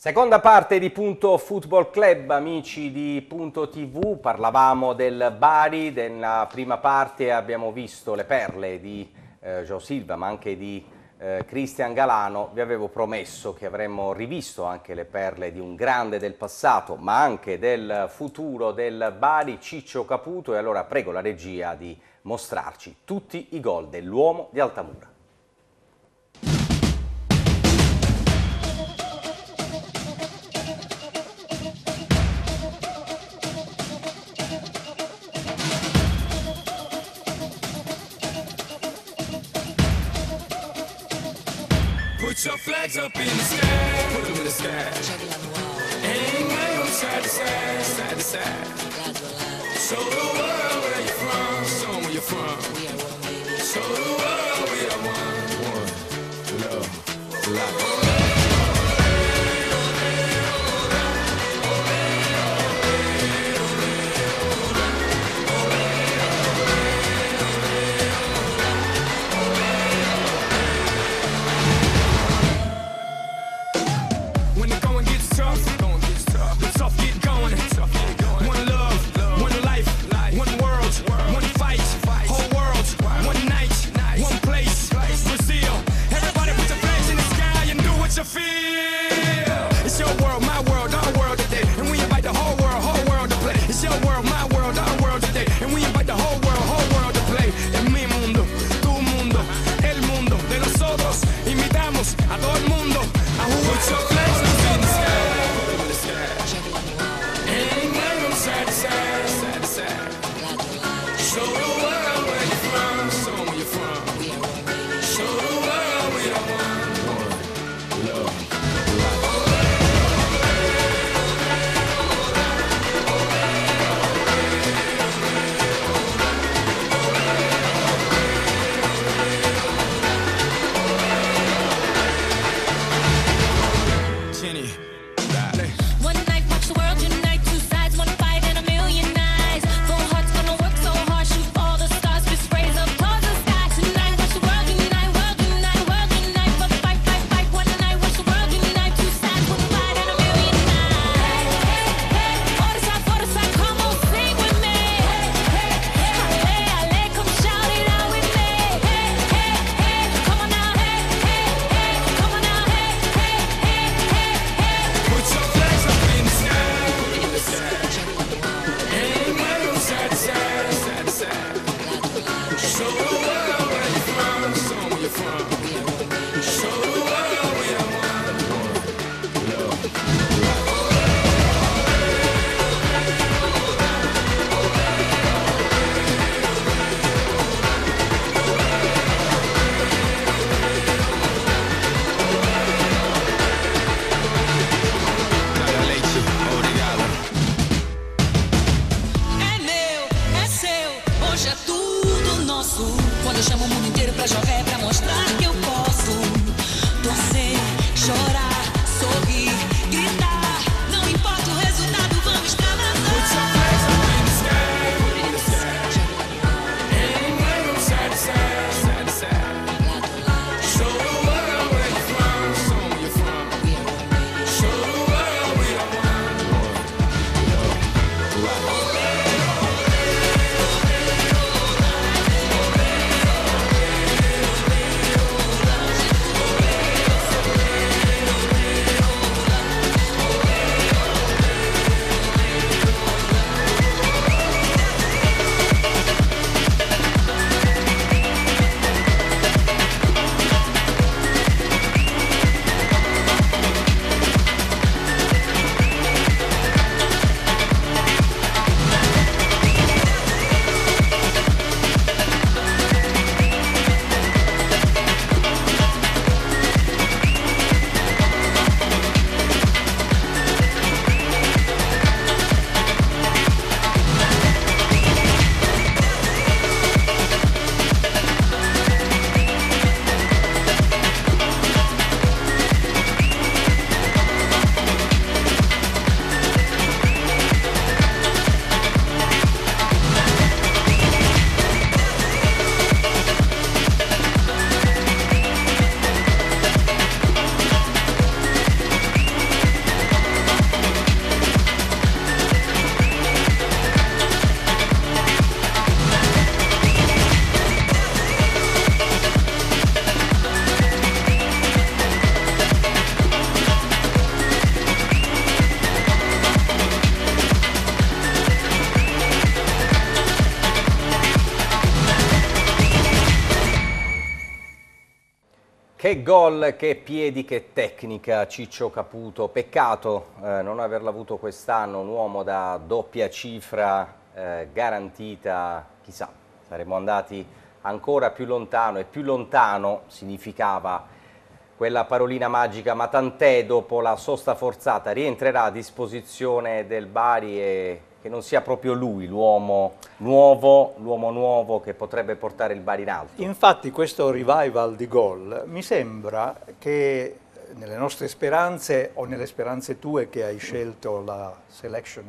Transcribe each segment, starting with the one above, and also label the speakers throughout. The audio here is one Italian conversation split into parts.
Speaker 1: Seconda parte di Punto Football Club, amici di Punto TV, parlavamo del Bari. Nella prima parte abbiamo visto le perle di João Silva, ma anche di Cristian Galano. Vi avevo promesso che avremmo rivisto anche le perle di un grande del passato, ma anche del futuro del Bari, Ciccio Caputo, e allora prego la regia di mostrarci tutti i gol dell'uomo di Altamura.
Speaker 2: Put your flags up in the sky, put them in the sky. Aim right on side to side, side to side. Show the world where you're from, show 'em where you're from. Show the world we are one. Love, life.
Speaker 1: Che gol, che piedi, che tecnica Ciccio Caputo. Peccato non averlo avuto quest'anno, un uomo da doppia cifra garantita. Chissà, saremmo andati ancora più lontano, e più lontano significava quella parolina magica, ma tant'è, dopo la sosta forzata rientrerà a disposizione del Bari, e che non sia proprio lui l'uomo nuovo che potrebbe portare il Bari in alto.
Speaker 3: Infatti questo revival di gol mi sembra che nelle nostre speranze, o nelle speranze tue che hai scelto la selection,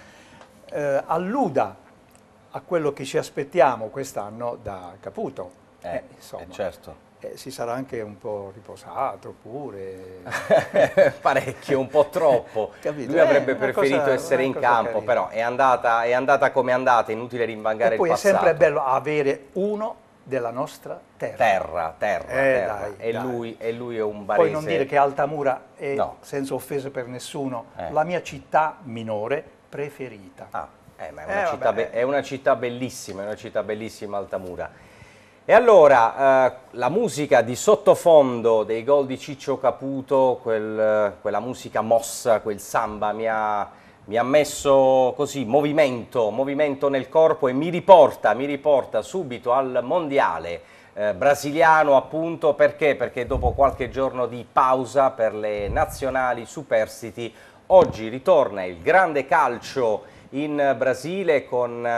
Speaker 3: alluda a quello che ci aspettiamo quest'anno da Caputo. Insomma,
Speaker 1: certo.
Speaker 3: Si sarà anche un po' riposato pure.
Speaker 1: Parecchio, un po' troppo.
Speaker 3: Capito?
Speaker 1: Lui avrebbe preferito essere in campo,
Speaker 3: carina.
Speaker 1: però è andata come è andata, inutile rinvangare il
Speaker 3: E poi
Speaker 1: passato.
Speaker 3: è sempre bello avere uno della nostra terra.
Speaker 1: Terra.
Speaker 3: Dai.
Speaker 1: E lui è un barese.
Speaker 3: Poi non dire che Altamura è,
Speaker 1: No.
Speaker 3: senza offese per nessuno, la mia città minore preferita.
Speaker 1: Ma è una città bellissima, Altamura. E allora, la musica di sottofondo dei gol di Ciccio Caputo, quella musica mossa, quel samba, mi ha messo così movimento nel corpo, e mi riporta subito al mondiale brasiliano, appunto. Perché dopo qualche giorno di pausa per le nazionali superstiti, oggi ritorna il grande calcio in Brasile con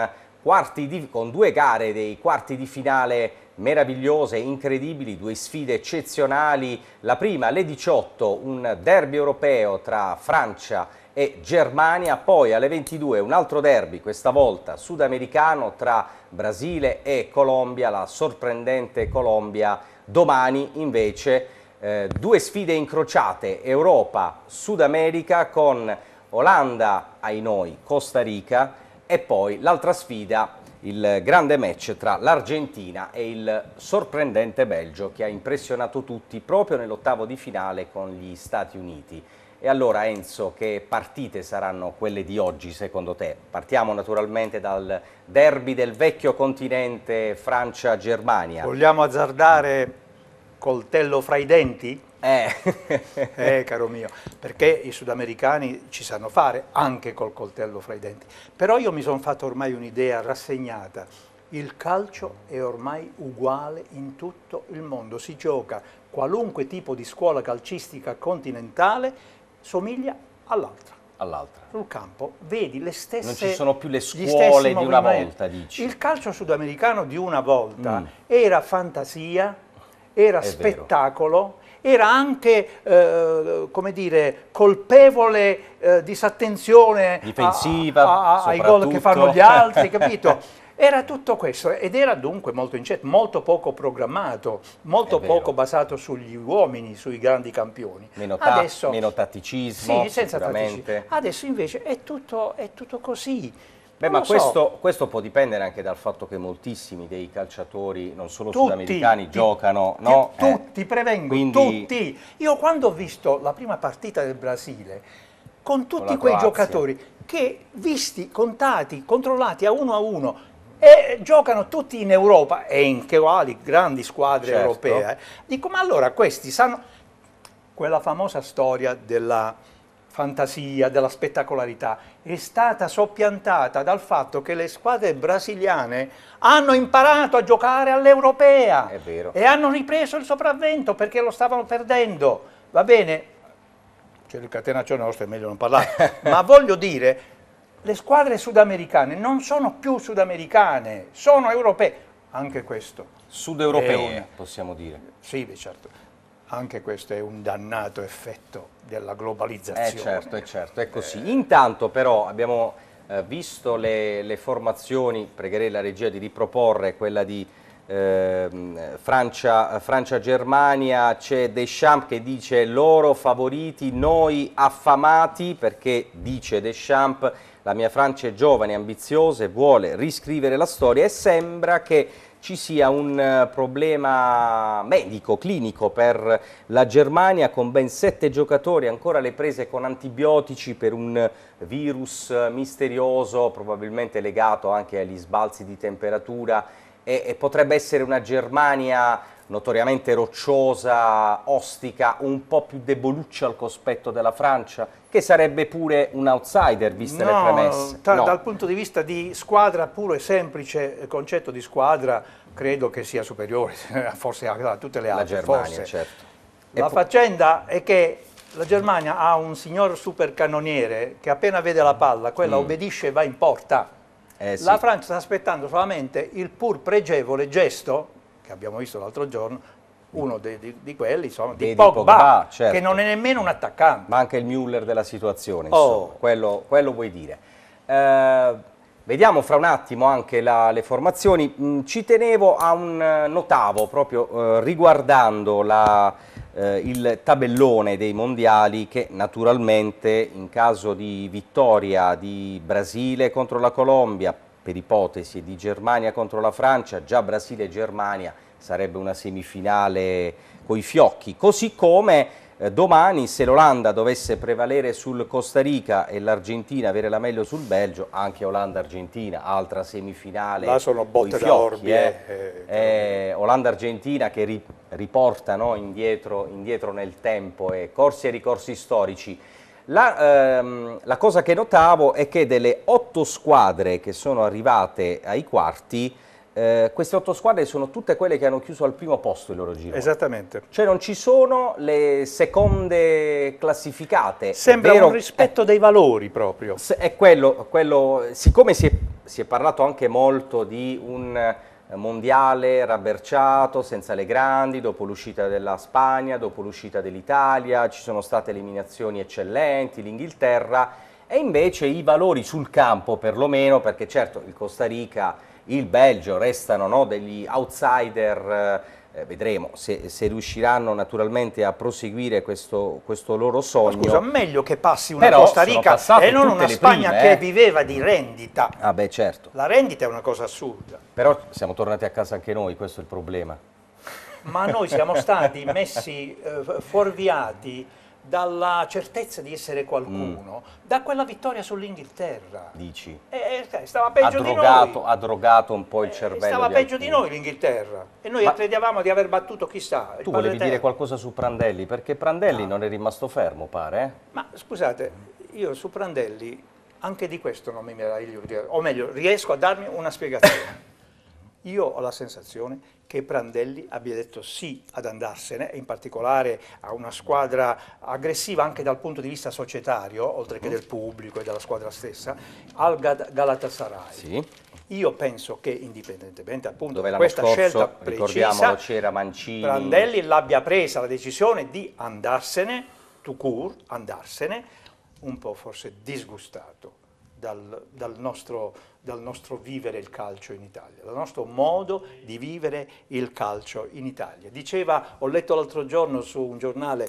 Speaker 1: due gare dei quarti di finale meravigliose, incredibili, due sfide eccezionali. La prima alle 18, un derby europeo tra Francia e Germania, poi alle 22 un altro derby, questa volta sudamericano, tra Brasile e Colombia, la sorprendente Colombia. Domani invece due sfide incrociate, Europa-Sud America, con Olanda, ai noi, Costa Rica, e poi l'altra sfida, il grande match tra l'Argentina e il sorprendente Belgio, che ha impressionato tutti proprio nell'ottavo di finale con gli Stati Uniti. E allora, Enzo, che partite saranno quelle di oggi secondo te? Partiamo naturalmente dal derby del vecchio continente, Francia-Germania.
Speaker 3: Vogliamo azzardare coltello fra i denti? Caro mio, perché i sudamericani ci sanno fare anche col coltello fra i denti. Però io mi sono fatto ormai un'idea rassegnata. Il calcio è ormai uguale in tutto il mondo. Si gioca, qualunque tipo di scuola calcistica continentale somiglia all'altra. Sul campo vedi le stesse.
Speaker 1: Non ci sono più le scuole di una volta, dici?
Speaker 3: Il calcio sudamericano di una volta era fantasia, era spettacolo, era anche, come dire, colpevole disattenzione
Speaker 1: difensiva,
Speaker 3: ai gol che fanno gli altri, capito? Era tutto questo, ed era dunque molto incerto, molto poco programmato, molto poco basato sugli uomini, sui grandi campioni.
Speaker 1: Meno tatticismo,
Speaker 3: sì, senza
Speaker 1: sicuramente.
Speaker 3: tatticismo. Adesso invece è tutto così.
Speaker 1: Ma questo può dipendere anche dal fatto che moltissimi dei calciatori, non solo sudamericani, giocano, no?
Speaker 3: Tutti, prevengo, tutti. Io quando ho visto la prima partita del Brasile, con tutti quei giocatori che visti, contati, controllati a uno, e giocano tutti in Europa e in quali grandi squadre europee, dico, ma allora questi sanno quella famosa storia della fantasia, della spettacolarità, è stata soppiantata dal fatto che le squadre brasiliane hanno imparato a giocare all'europea e hanno ripreso il sopravvento perché lo stavano perdendo. Va bene, c'è il catenaccio nostro, è meglio non parlare, ma voglio dire, le squadre sudamericane non sono più sudamericane, sono europee. Anche questo.
Speaker 1: Sud-europee, possiamo dire.
Speaker 3: Sì, certo. Anche questo è un dannato effetto della globalizzazione.
Speaker 1: Certo, è così. Intanto però abbiamo visto le formazioni, pregherei la regia di riproporre quella di Francia-Germania, c'è Deschamps che dice loro favoriti, noi affamati, perché dice Deschamps la mia Francia è giovane, ambiziosa e vuole riscrivere la storia, e sembra che ci sia un problema medico, clinico per la Germania, con ben 7 giocatori ancora alle prese con antibiotici per un virus misterioso, probabilmente legato anche agli sbalzi di temperatura e potrebbe essere una Germania notoriamente rocciosa, ostica, un po' più deboluccia al cospetto della Francia, che sarebbe pure un outsider, viste le premesse. No,
Speaker 3: dal punto di vista di squadra puro e semplice, il concetto di squadra credo che sia superiore, forse a tutte le altre.
Speaker 1: La Germania,
Speaker 3: forse.
Speaker 1: certo.
Speaker 3: La faccenda è che la Germania ha un signor supercannoniere che appena vede la palla, quella obbedisce e va in porta.
Speaker 1: Sì.
Speaker 3: La Francia sta aspettando solamente il pur pregevole gesto, che abbiamo visto l'altro giorno, uno di quelli, insomma, di Pogba,
Speaker 1: certo,
Speaker 3: che non è nemmeno un attaccante.
Speaker 1: Ma anche il Müller della situazione, insomma, quello vuoi dire. Vediamo fra un attimo anche le formazioni. Ci tenevo a notavo proprio riguardando il tabellone dei mondiali, che naturalmente in caso di vittoria di Brasile contro la Colombia, per ipotesi di Germania contro la Francia, già Brasile e Germania sarebbe una semifinale coi fiocchi, così come domani se l'Olanda dovesse prevalere sul Costa Rica e l'Argentina avere la meglio sul Belgio, anche Olanda-Argentina, altra semifinale.
Speaker 3: Là sono botte
Speaker 1: coi
Speaker 3: da
Speaker 1: fiocchi,
Speaker 3: orbi.
Speaker 1: Olanda-Argentina che riporta, no, indietro nel tempo, e corsi e ricorsi storici. La cosa che notavo è che delle 8 squadre che sono arrivate ai quarti, queste 8 squadre sono tutte quelle che hanno chiuso al primo posto il loro giro.
Speaker 3: Esattamente.
Speaker 1: Cioè non ci sono le seconde classificate.
Speaker 3: Sembra un rispetto dei valori proprio.
Speaker 1: È quello, siccome si è parlato anche molto di un mondiale rabberciato, senza le grandi, dopo l'uscita della Spagna, dopo l'uscita dell'Italia, ci sono state eliminazioni eccellenti, l'Inghilterra, e invece i valori sul campo perlomeno, perché certo il Costa Rica, il Belgio restano, no, degli outsider, vedremo se riusciranno naturalmente a proseguire questo loro sogno.
Speaker 3: Ma scusa, meglio che passi una Costa Rica e non una Spagna che viveva di rendita.
Speaker 1: Ah beh, certo.
Speaker 3: La rendita è una cosa assurda.
Speaker 1: Però siamo tornati a casa anche noi, questo è il problema.
Speaker 3: Ma noi siamo stati messi fuorviati dalla certezza di essere qualcuno, da quella vittoria sull'Inghilterra.
Speaker 1: Dici?
Speaker 3: Stava peggio di noi.
Speaker 1: Ha drogato un po' il cervello.
Speaker 3: Stava peggio di noi l'Inghilterra. E noi credevamo di aver battuto chissà.
Speaker 1: Tu volevi dire qualcosa su Prandelli? Perché Prandelli non è rimasto fermo, pare.
Speaker 3: Ma scusate, io su Prandelli anche di questo non mi meraviglio, o meglio, riesco a darmi una spiegazione. Io ho la sensazione che Prandelli abbia detto sì ad andarsene, in particolare a una squadra aggressiva anche dal punto di vista societario, oltre che del pubblico e della squadra stessa, al Galatasaray.
Speaker 1: Sì.
Speaker 3: Io penso che indipendentemente appunto
Speaker 1: da
Speaker 3: questa scelta
Speaker 1: precisa, c'era Mancini,
Speaker 3: Prandelli l'abbia presa la decisione di andarsene, tout court, andarsene, un po' forse disgustato dal nostro vivere il calcio in Italia, dal nostro modo di vivere il calcio in Italia. Diceva, ho letto l'altro giorno su un giornale,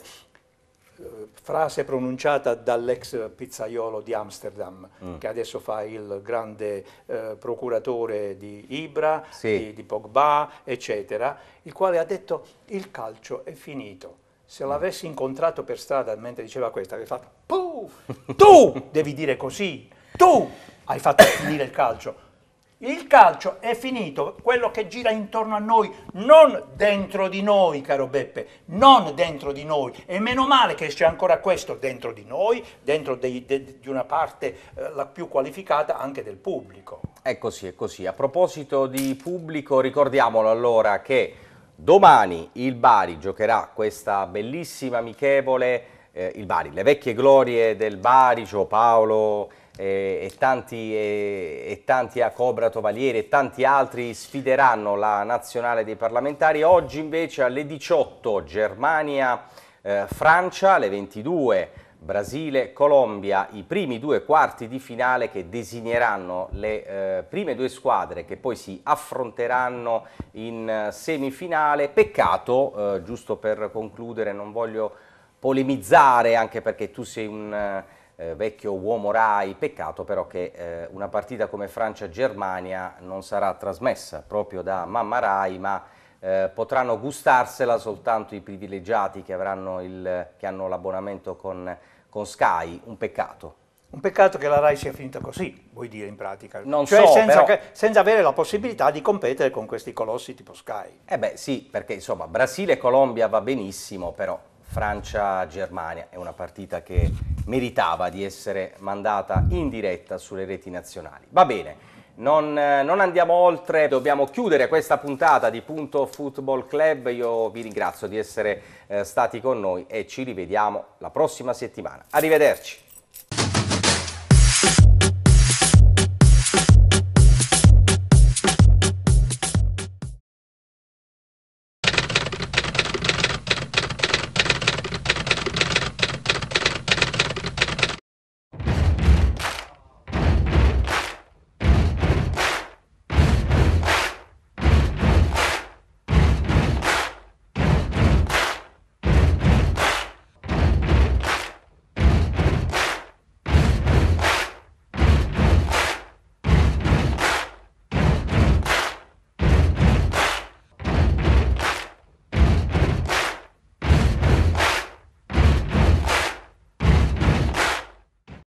Speaker 3: frase pronunciata dall'ex pizzaiolo di Amsterdam, che adesso fa il grande procuratore di Ibra,
Speaker 1: sì,
Speaker 3: di Pogba, eccetera, il quale ha detto il calcio è finito. Se l'avessi incontrato per strada mentre diceva questo, avrei fatto Puh! Tu devi dire così, tu hai fatto finire il calcio. Il calcio è finito, quello che gira intorno a noi, non dentro di noi, caro Beppe, non dentro di noi. E meno male che c'è ancora questo dentro di noi, dentro di una parte la più qualificata anche del pubblico.
Speaker 1: È così, è così. A proposito di pubblico, ricordiamolo allora che domani il Bari giocherà questa bellissima amichevole, il Bari, le vecchie glorie del Bari, Gio Paolo e tanti a Cobra Tovalieri e tanti altri sfideranno la nazionale dei parlamentari. Oggi invece alle 18 Germania-Francia, alle 22 Brasile-Colombia, i primi 2 quarti di finale che designeranno le prime 2 squadre che poi si affronteranno in semifinale. Peccato, giusto per concludere, non voglio polemizzare anche perché tu sei un vecchio uomo Rai, peccato però che una partita come Francia-Germania non sarà trasmessa proprio da Mamma Rai, ma potranno gustarsela soltanto i privilegiati che hanno l'abbonamento con Sky. Un peccato.
Speaker 3: Un peccato che la Rai sia finita così, vuoi dire in pratica.
Speaker 1: Non
Speaker 3: cioè
Speaker 1: so,
Speaker 3: senza avere la possibilità di competere con questi colossi tipo Sky.
Speaker 1: Eh beh sì, perché insomma Brasile e Colombia va benissimo, però Francia-Germania è una partita che meritava di essere mandata in diretta sulle reti nazionali. Va bene, non andiamo oltre, dobbiamo chiudere questa puntata di Punto Football Club. Io vi ringrazio di essere stati con noi e ci rivediamo la prossima settimana. Arrivederci.